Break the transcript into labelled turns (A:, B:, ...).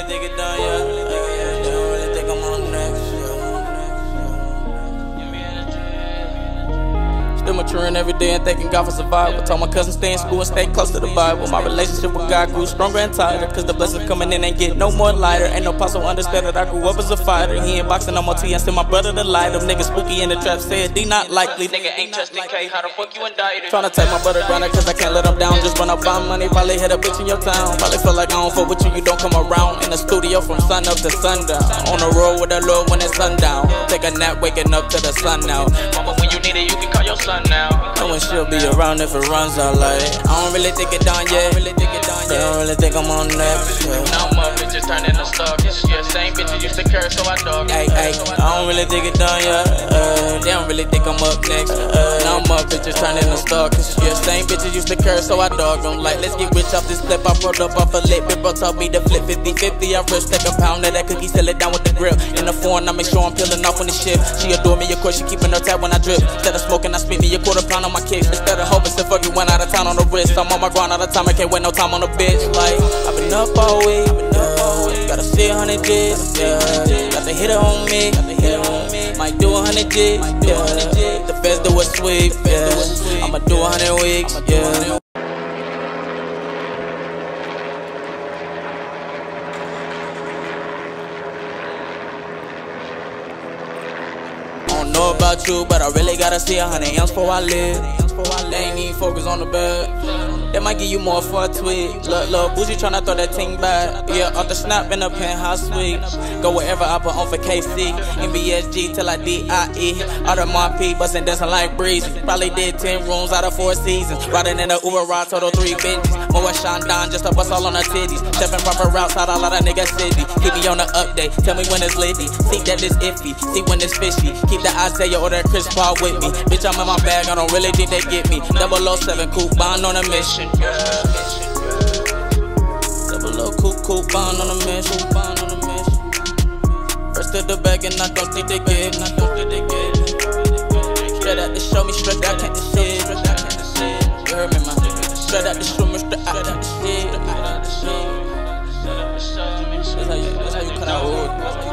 A: really think it done yet. They don't really think I'm on next. Still maturing every day and thanking God for survival. Told my cousin stay in school and stay close to the Bible. My relationship with God grew stronger and tighter, cause the blessings coming in ain't get no more lighter. Ain't no possible understand that I grew up as a fighter. He ain't boxing no more T, I send my brother to light. Them niggas spooky in the trap, said D not likely. Nigga ain't Justin K, how the fuck you indicted? Tryna take my brother grinder cause I can't let him down. Just run up by money, probably hit a bitch in your town. Probably feel like I don't fuck with you, you don't come around. In the studio from sun up to sundown. On the road with the Lord when it's sundown. Take a nap, waking up to the sun now. Mama, when you need it, you can call your son now. And she'll be around if it runs out like I don't really think it done yet. They don't really think I'm on next. Now my bitches turning to stalkers. Yeah, same bitches used to curse, so I dog. Ay, I don't really think it done yet. They don't really think I'm up next. Now my bitches turning to stalkers. Yeah, same bitches used to curse, so I dog them. Like, let's get rich off this clip. I rolled up off a lit. Big bro told me to flip 50-50. I rich, take a pound of that cookie, sell it down with the grill. In the foreign, I make sure I'm peeling off on the ship. She adore me, of course, she keeping her tab when I drip. Instead of smoking, I spit me a quarter pound on my kicks. Instead of hoping to fuck you went out of town on the wrist. I'm on my grind all the time, I can't wait no time on the bitch. Like, I've been up all week, gotta see 100 G's, yeah. Got the hitter on me, might do 100 G's, yeah. The feds do a sweep, yeah. I'ma do 100 weeks, yeah. I don't know about you, but I really gotta see 100 M's before I live. They ain't even focus on the bed. They might give you more for a tweet. Look, Bougie tryna throw that thing back. Yeah, off the snap in the penthouse suite. Go wherever I put on for KC. MBSG till I DIE. Out of my P, bustin' dancing like breeze. Probably did 10 rooms out of 4 seasons. Riding in a Uber ride, total 3 benches. More shine down just to bust all on her titties. Stepping proper routes out all of that nigga city. Keep me on the update, tell me when it's litty. See that it's iffy, see when it's fishy. Keep the Isaiah or that Chris Paul with me. Bitch, I'm in my bag, I don't really think they get me. 007 coupe, bound on a mission. 00 coupe, bound on a mission. First to the bag and I don't think they get me. Straight out to show me, straight out can't shit. You heard me, man. Straight out to show me, straight out the shit. That's how you cut out wood.